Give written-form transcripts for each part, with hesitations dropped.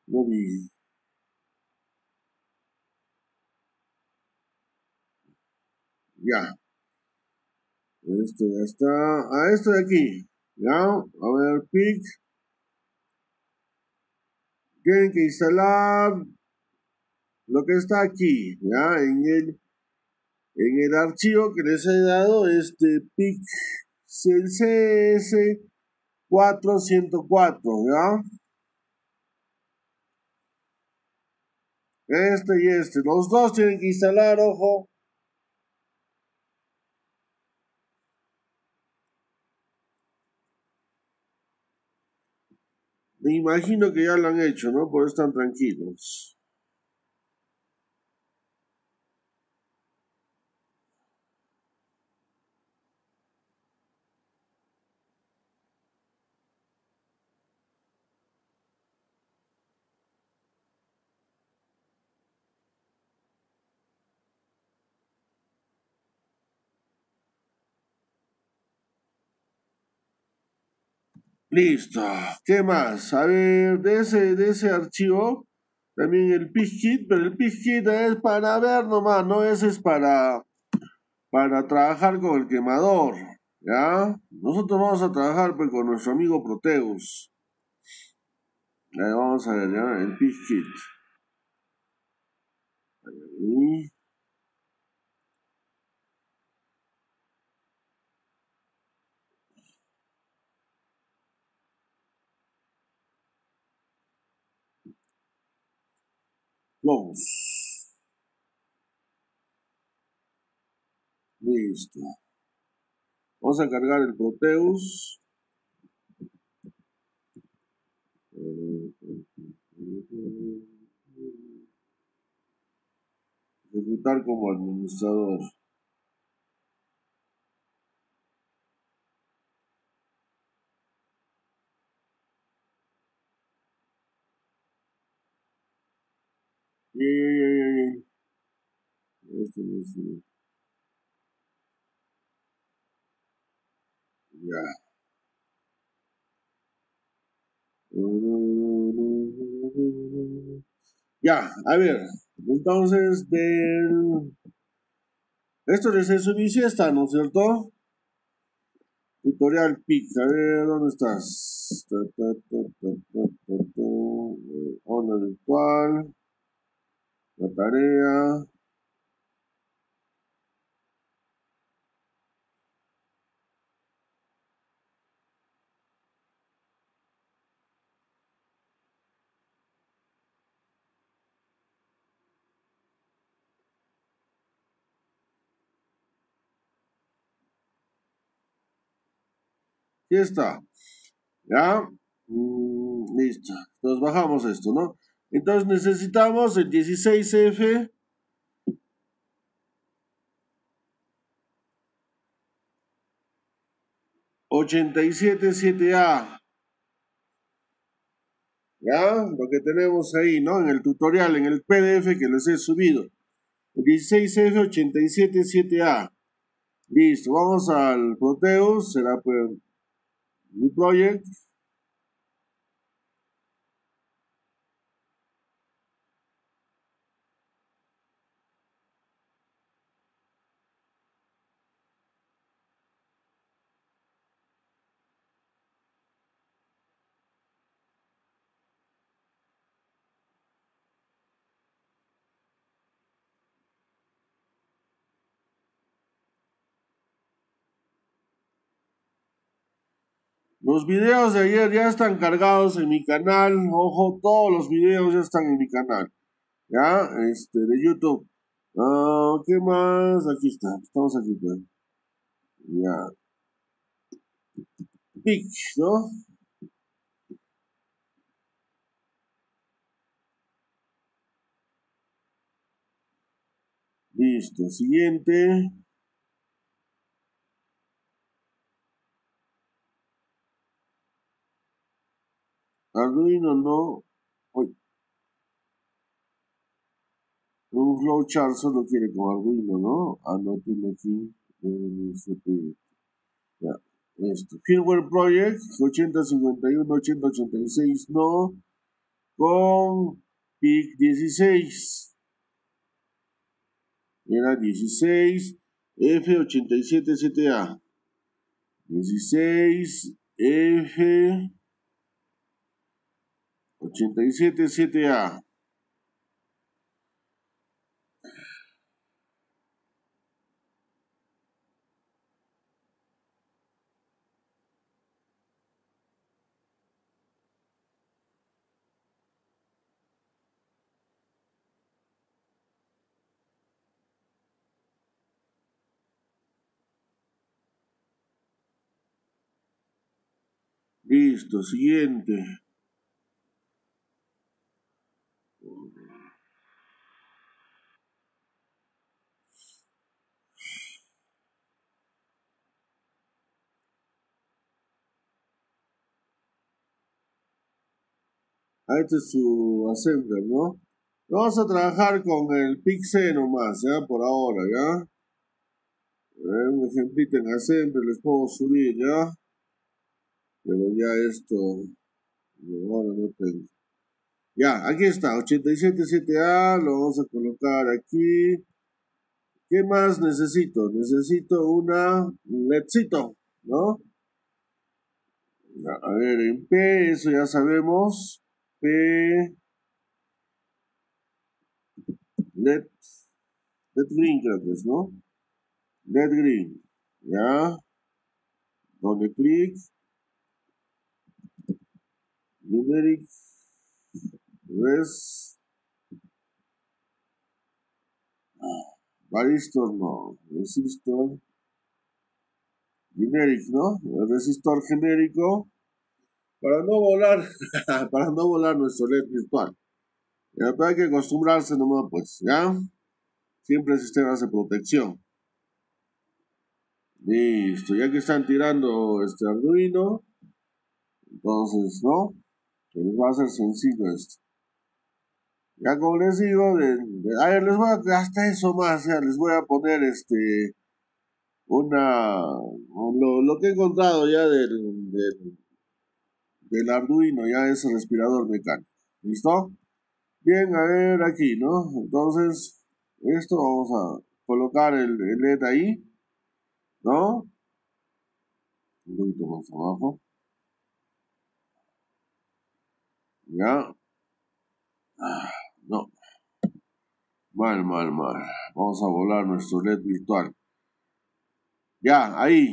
No vi. Ya. Esto ya está. Ah, esto de aquí. Ya. A ver, pic. Tienen que instalar lo que está aquí. Ya. En el archivo que les he dado, Pixel CS 404. ¿Ya? Este y este. Los dos tienen que instalar, ojo. Me imagino que ya lo han hecho, ¿no? Por eso están tranquilos. Listo. ¿Qué más? A ver, de ese archivo, también el PISKit, pero el PISKit es para ver nomás, ¿no? Ese es para trabajar con el quemador, ¿ya? Nosotros vamos a trabajar pues, con nuestro amigo Proteus. Vamos a ver, ¿ya? El PISKit. Y close. Listo. Vamos a cargar el Proteus. Ejecutar como administrador. Y este, ya. Ya, a ver. Entonces, esto de Sesumi está, ¿no es cierto? Tutorial PIC. A ver, ¿dónde estás? Onda virtual. La tarea. Aquí está. ¿Ya? Listo. Entonces bajamos esto, ¿no? Entonces necesitamos el 16F 877A. ¿Ya? Lo que tenemos ahí, ¿no? En el tutorial, en el PDF que les he subido. El 16F877A. Listo. Vamos al Proteus. Será pues New Project. Los videos de ayer ya están cargados en mi canal. Ojo, todos los videos ya están en mi canal. ¿Ya? De YouTube. ¿Qué más? Aquí está. Estamos aquí, pues. Ya. Pic, ¿no? Listo. Siguiente. Arduino no. Uy, un flowchart solo quiere con Arduino, ¿no? Ah, no tiene aquí. Ya. Firmware Project 8051, 8086, no. con PIC 16. Era 16 F87 7A. 16 F87 7A. Listo, siguiente. Este es su assembler, ¿no? Vamos a trabajar con el PIC-C nomás, ¿ya? Por ahora, ¿ya? Un ejemplito en assembler les puedo subir, ¿ya? Pero ya esto, ahora no tengo. Ya, aquí está, 87 7A, lo vamos a colocar aquí. ¿Qué más necesito? Necesito un LEDcito, ¿no? Ya, a ver, en P, eso ya sabemos. P, LED, LED green creo que es, ¿no? LED green, ya. Doble clic, numeric, res, varistor, no, resistor, numeric, ¿no? El resistor genérico, para no volar, para no volar nuestro LED virtual. Ya, pero hay que acostumbrarse nomás, pues, ¿ya? Siempre sistemas de protección. Listo, ya que están tirando este Arduino, entonces, ¿no? Que les va a ser sencillo esto. Ya como les digo, a ver, les voy a, hasta eso más, ya les voy a poner lo que he encontrado ya del Arduino, ya ese respirador mecánico. ¿Listo? Bien, a ver aquí, ¿no? Entonces, esto vamos a colocar el LED ahí, ¿no? Un poquito más abajo. Ya. No. Mal, mal, mal. Vamos a volar nuestro LED virtual. Ya, ahí.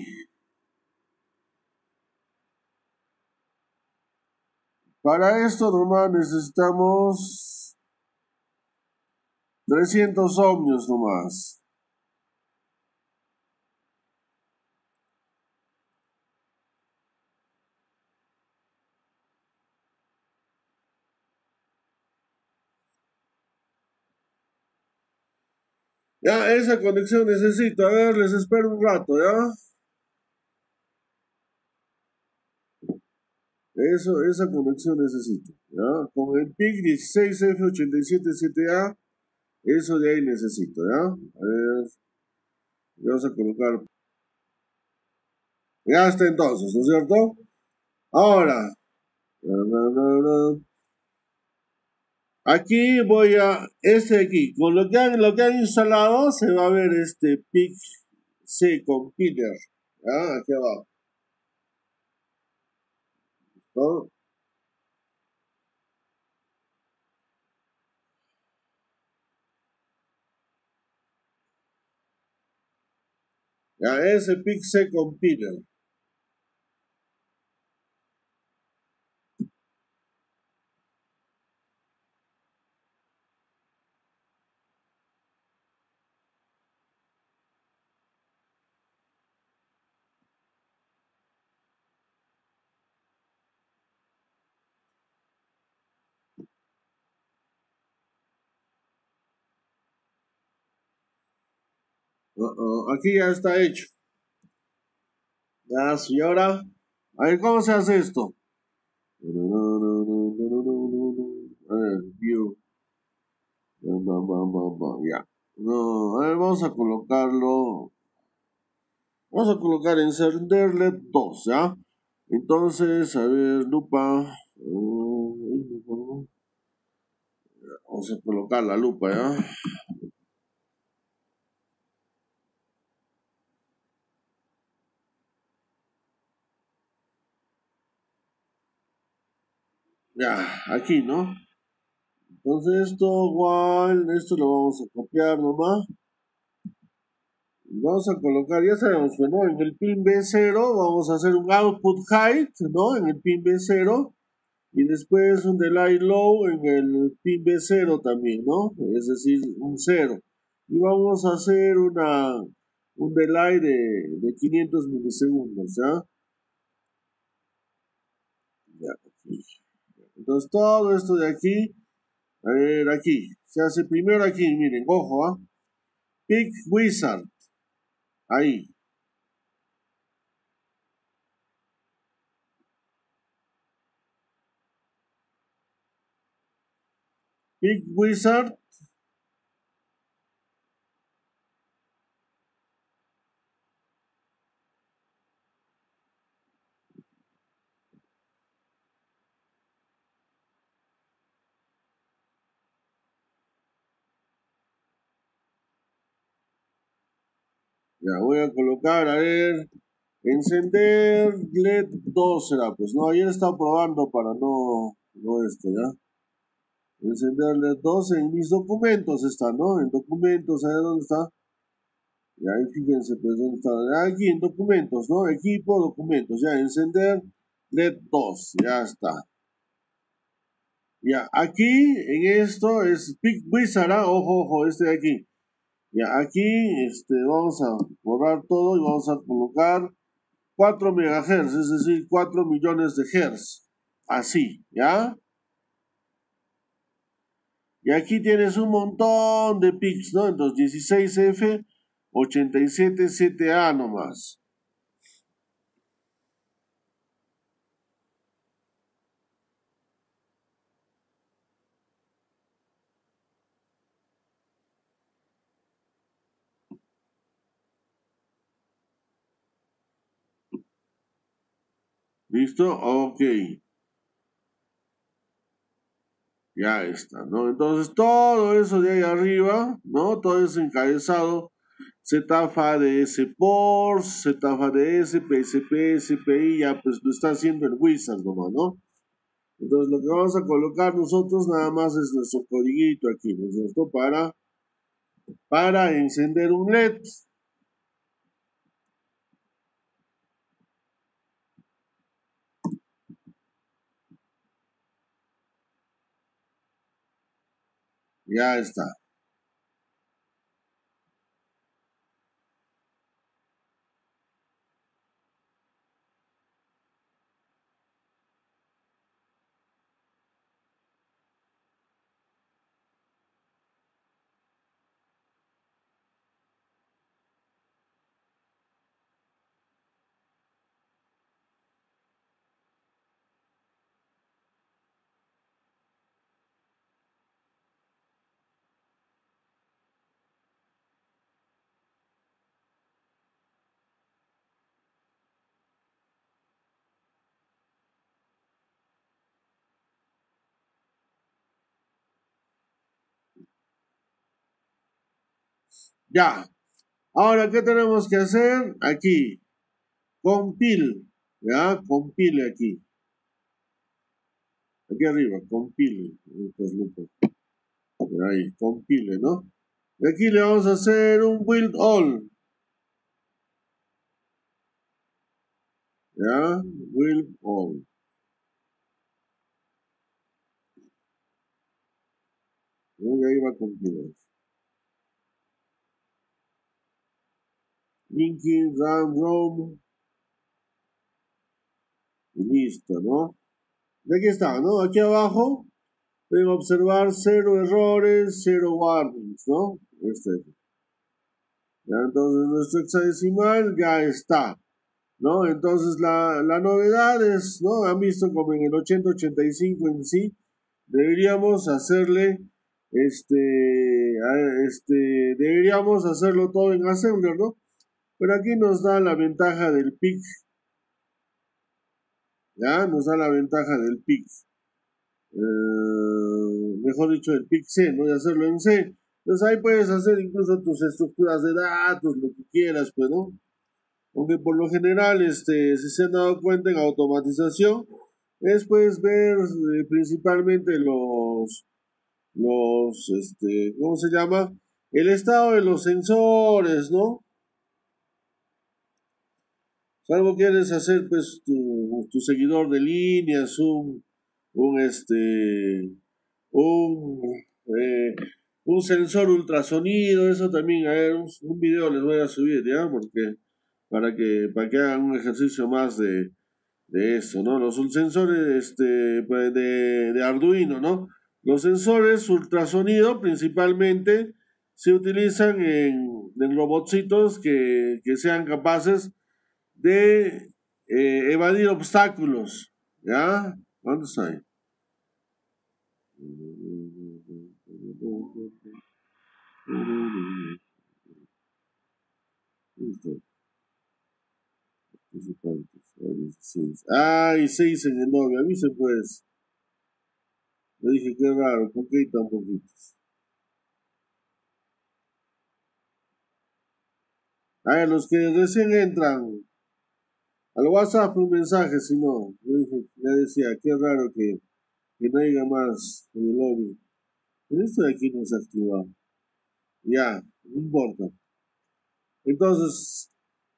Para esto nomás necesitamos 300 ohmios nomás. Ya, esa conexión necesito. A ver, les espero un rato, ¿ya? Esa conexión necesito, ¿ya? Con el PIC 16F87 7A, eso de ahí necesito, ¿ya? A ver, vamos a colocar. Ya está entonces, ¿no es cierto? Ahora, aquí voy a, aquí, con lo que han instalado, se va a ver este PIC C compiler, ¿ya? Aquí abajo, ¿no? Ya, ese PIC C compiler. Aquí ya está hecho. Ya, y ahora, a ver cómo se hace esto. A ver, view. Ya. No, a ver, vamos a colocarlo. Vamos a colocar encenderle 2, ¿ya? Entonces, a ver, lupa. Vamos a colocar la lupa, ¿ya? Ya, aquí, ¿no? Entonces esto igual, esto lo vamos a copiar nomás. Vamos a colocar, ya sabemos que, ¿no? En el pin B0 vamos a hacer un output height, ¿no? En el pin B0 y después un delay low en el pin B0 también, ¿no? Es decir, un 0. Y vamos a hacer un delay de 500 milisegundos, ¿ya? Ya, aquí. Entonces todo esto de aquí, a ver, aquí, se hace primero aquí, miren, ojo, ¿ah? Pick Wizard, ahí. Pick Wizard, ya voy a colocar, a ver, encender LED 2 será, pues no, ayer estaba probando para no esto, ¿ya? Encender LED 2 en mis documentos está, ¿no? En documentos, ¿a ver dónde está? Y ahí fíjense, pues, dónde está. Aquí en documentos, ¿no? Equipo, documentos, ya, encender LED 2, ya está. Ya, aquí en esto es Pick Wizard, ¿ah? Ojo, ojo, este de aquí. Ya, aquí vamos a borrar todo y vamos a colocar 4 megahertz, es decir, 4 millones de hertz. Así, ¿ya? Y aquí tienes un montón de pics, ¿no? Entonces 16F, 87 7A nomás. ¿Listo? Ok. Ya está, ¿no? Entonces todo eso de ahí arriba, ¿no? Todo eso encabezado, ZFADS Ports, ZFADS, PSP, SPI, ya pues lo está haciendo el Wizard nomás, ¿no? Entonces lo que vamos a colocar nosotros nada más es nuestro codiguito aquí, ¿no es cierto? Para encender un LED. Ya está. Ya. Ahora, ¿qué tenemos que hacer? Aquí. Compile. Ya, compile aquí. Aquí arriba, compile. Ahí, compile, ¿no? Y aquí le vamos a hacer un build all. Ya, build all. ¿No? Y ahí va a compilar. Linking, RAM, ROM. Y listo, ¿no? Y aquí está, ¿no? Aquí abajo pueden observar cero errores, cero warnings, ¿no? Ya, entonces nuestro hexadecimal ya está, ¿no? Entonces la novedad es, ¿no? Han visto como en el 8085 en sí, deberíamos hacerle, deberíamos hacerlo todo en Assembler, ¿no? Pero aquí nos da la ventaja del PIC, ¿ya? Nos da la ventaja del PIC. mejor dicho, el PIC-C, ¿no? Y hacerlo en C. Entonces ahí puedes hacer incluso tus estructuras de datos, lo que quieras, pues, ¿no? Aunque por lo general, si se han dado cuenta en automatización, es pues ver principalmente ¿cómo se llama? El estado de los sensores, ¿no? Salvo quieres hacer pues tu seguidor de líneas, un este, un, eh, un sensor ultrasonido, eso también, a ver, un video les voy a subir, ¿ya? Porque para que hagan un ejercicio más de eso, ¿no? Los sensores pues, de Arduino, ¿no? Los sensores ultrasonido principalmente se utilizan en robotcitos que sean capaces de evadir obstáculos, ¿ya? ¿Cuántos hay? Ay, 6 en el novio, avisen pues. Le dije, qué raro, ¿por qué hay tan poquitos? A ver, los que recién entran al WhatsApp un mensaje, si no, le dije, ya decía, qué raro que no haya más en el lobby. Pero esto de aquí no se ha activado. Ya, no importa. Entonces,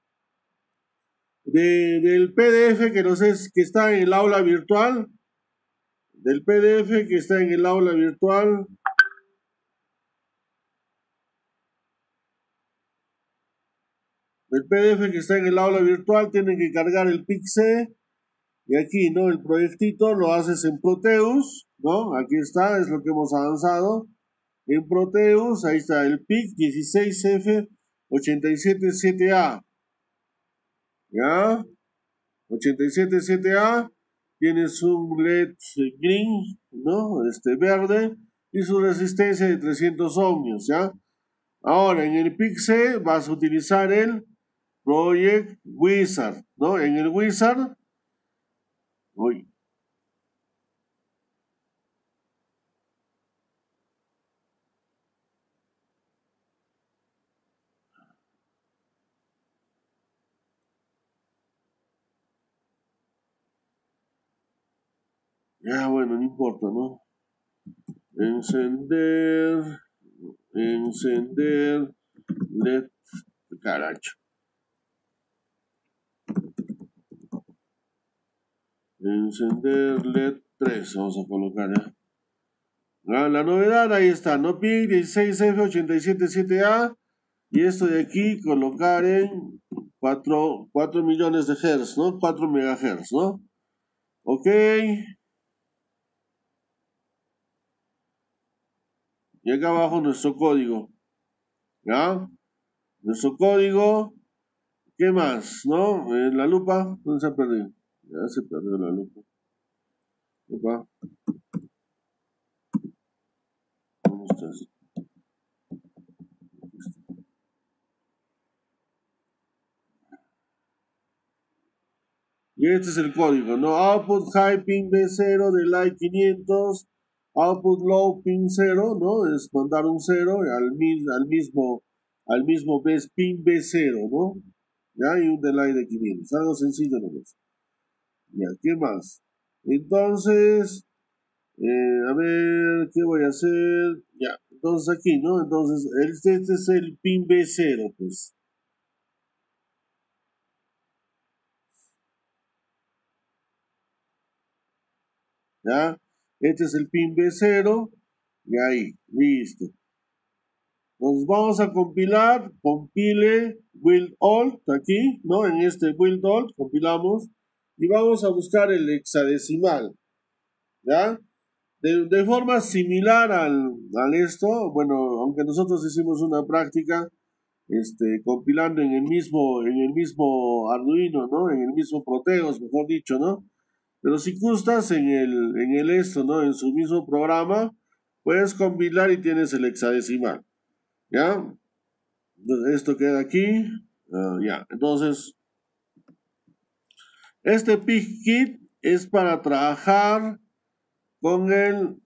del PDF que nos es, que está en el aula virtual, del PDF que está en el aula virtual, del PDF que está en el aula virtual, tienen que cargar el PIC-C y aquí, ¿no? El proyectito lo haces en Proteus, ¿no? Aquí está, es lo que hemos avanzado. En Proteus, ahí está el PIC 16F877A, ¿ya? 877A, tienes un LED green, ¿no? Verde, y su resistencia de 300 ohmios, ¿ya? Ahora, en el PIC-C vas a utilizar el Project Wizard, ¿no? En el Wizard, uy, ya bueno, no importa, ¿no? Encender, encender, LED, caracho. Encender LED 3, vamos a colocar, ¿eh? La novedad ahí está, ¿no? PIC 16F877A y esto de aquí colocar en 4 millones de hertz, ¿no? 4 megahertz, ¿no? Ok, y acá abajo nuestro código, ¿ya? Nuestro código, ¿qué más, no? La lupa, ¿dónde se ha perdido? Ya se perdió la lupa. Lupa, ¿dónde estás? Y este es el código, ¿no? Output high pin B0 de light 500, output low pin 0, ¿no? Es mandar un 0 al mismo pin B0, ¿no? Ya, y un delay de 500, algo sencillo nomás. Ya, ¿qué más? Entonces, a ver, ¿qué voy a hacer? Ya, entonces aquí, ¿no? Entonces, este es el pin B0, pues, ¿ya? Este es el pin B0, y ahí, listo. Nos vamos a compilar, compile build alt aquí, ¿no? En este build alt compilamos y vamos a buscar el hexadecimal, ¿ya? De forma similar al esto, bueno, aunque nosotros hicimos una práctica, compilando en el mismo Arduino, ¿no? En el mismo Proteus, mejor dicho, ¿no? Pero si gustas en el esto, ¿no? En su mismo programa, puedes compilar y tienes el hexadecimal, ¿ya? Entonces, esto queda aquí. Ya, entonces, este PIC kit es para trabajar con el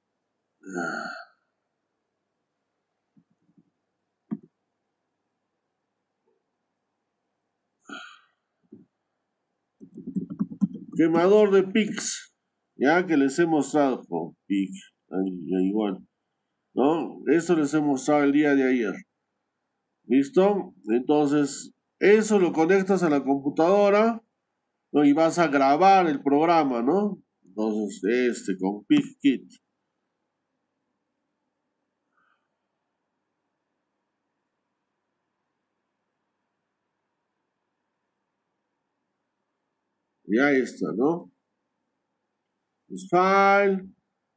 quemador de pics, ya que les he mostrado con pic, igual, ¿no? Eso les he mostrado el día de ayer. ¿Listo? Entonces, eso lo conectas a la computadora, ¿no? Y vas a grabar el programa, ¿no? Entonces, con PicKit. Y ahí está, ¿no? Pues file,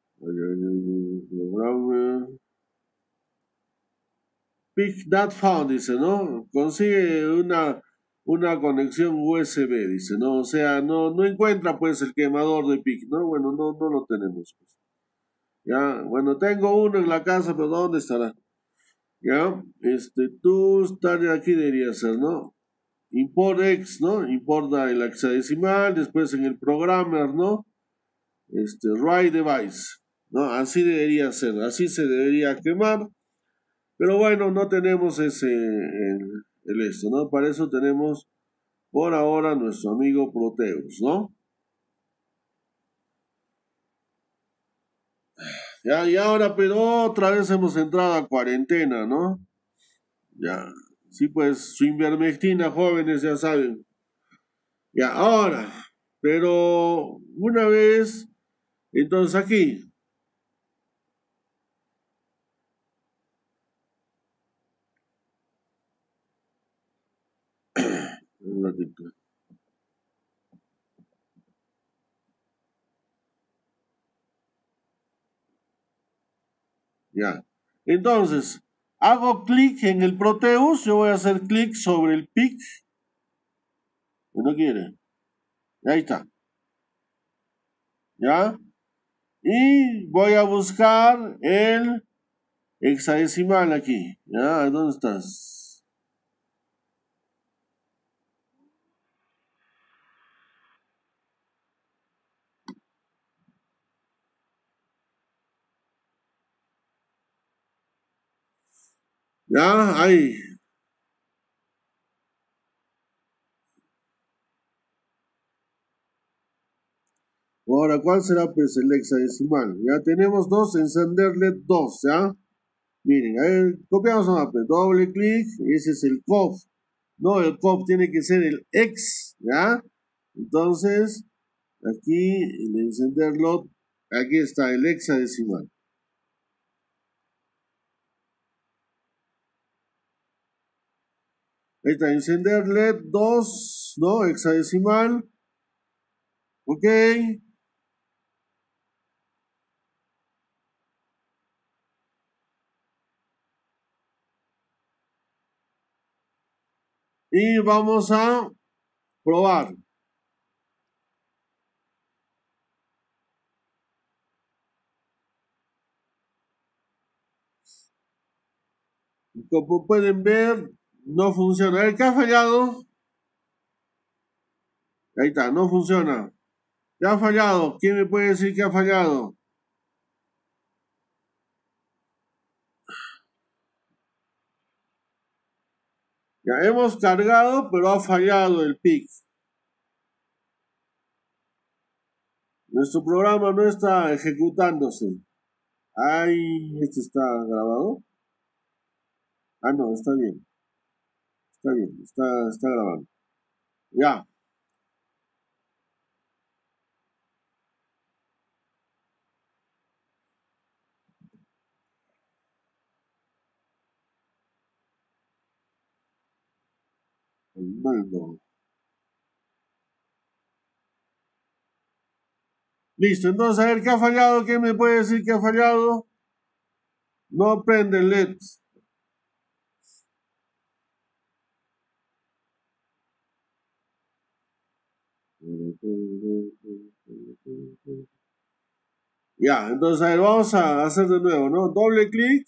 programa, pick that found, dice, ¿no? Consigue una conexión USB, dice, ¿no? O sea, no encuentra pues el quemador de pic, ¿no? Bueno, no lo tenemos, pues. Ya, bueno, tengo uno en la casa, pero ¿dónde estará? Ya, tú estás aquí debería ser, ¿no? Import X, ¿no? Importa el hexadecimal, después en el programmer, ¿no? Write device, ¿no? Así debería ser, así se debería quemar, pero bueno, no tenemos el esto, ¿no? Para eso tenemos por ahora nuestro amigo Proteus, ¿no? Ya, y ahora, pero otra vez hemos entrado a cuarentena, ¿no? Ya, sí, pues su ivermectina, jóvenes, ya saben. Ya, ahora, pero una vez, entonces aquí, un ratito, ya. Entonces, hago clic en el Proteus, yo voy a hacer clic sobre el pic, que no quiere. Ahí está, ¿ya? Y voy a buscar el hexadecimal aquí, ¿ya? ¿Dónde estás? ¿Ya? Ahí. Ahora, ¿cuál será pues el hexadecimal? Ya tenemos dos, encenderle dos, ¿ya? Miren, ahí copiamos una pues, doble clic, ese es el COF. No, el COF tiene que ser el X, ¿ya? Entonces, aquí, el encenderlo, aquí está el hexadecimal. Ahí está, encenderle dos, ¿no? Hexadecimal, ok. Y vamos a probar. Como pueden ver, no funciona. El que ha fallado, ahí está, no funciona. Ya ha fallado. ¿Quién me puede decir que ha fallado? Ya hemos cargado, pero ha fallado el PIC. Nuestro programa no está ejecutándose. Ay, este está grabado. Ah, no, está bien, está grabando. Ya, no. Listo, entonces a ver qué ha fallado. ¿Quién me puede decir que ha fallado? No prende el LED. Ya, entonces a ver, vamos a hacer de nuevo, ¿no? Doble clic.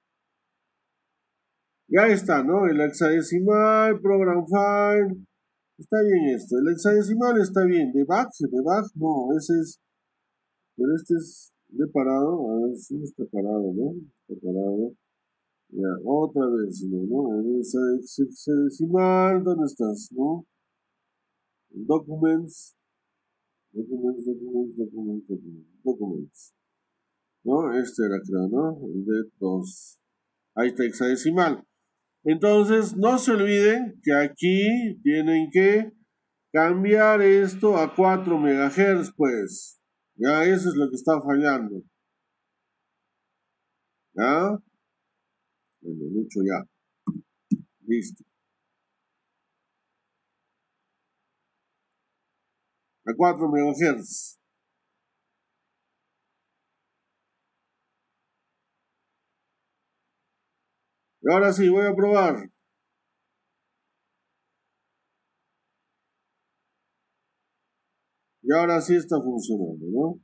Ya está, ¿no? El hexadecimal, program file. Está bien esto. El hexadecimal está bien. Debug, no, ese es. Pero este es de parado. A ver si está parado, ¿no? Está parado. Ya, otra vez, ¿no? El hexadecimal, ¿dónde estás, no? Documents, documents. ¿No? Este era, creo, ¿no? El de 2. Ahí está hexadecimal. Entonces, no se olviden que aquí tienen que cambiar esto a 4 MHz, pues. Ya, eso es lo que está fallando. ¿Ya? Bueno, mucho ya. Listo. A 4 MHz. Y ahora sí, voy a probar. Y ahora sí está funcionando, ¿no?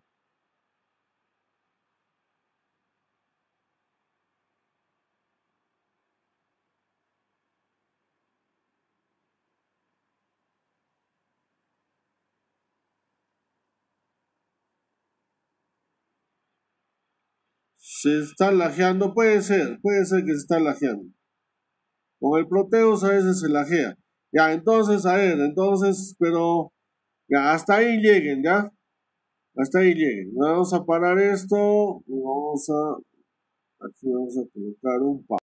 Se está lajeando, puede ser que se está lajeando. Con el Proteus a veces se lajea. Ya, entonces, a ver, entonces, pero ya, hasta ahí lleguen, ¿ya? Hasta ahí lleguen. Vamos a parar esto y aquí vamos a colocar un